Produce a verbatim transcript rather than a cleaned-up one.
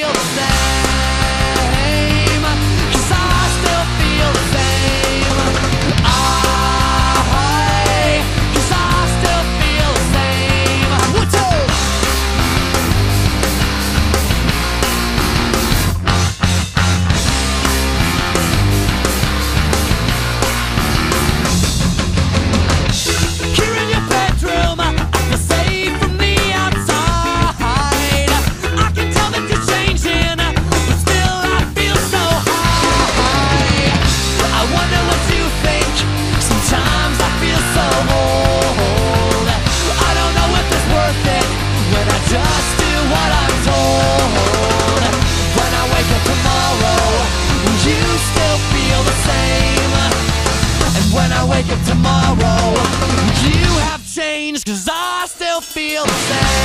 feel the same, 'cause I still feel the same. I, 'cause I still feel the same. One, two. Here in your bedroom, I feel safe from the outside. I can tell that you're changing, but still I feel so high. I wonder what you think. Sometimes I feel so old. I don't know if it's worth it when I just do what I'm told. When I wake up tomorrow, you still feel the same. And when I wake up tomorrow, you have changed, 'cause I still feel the same.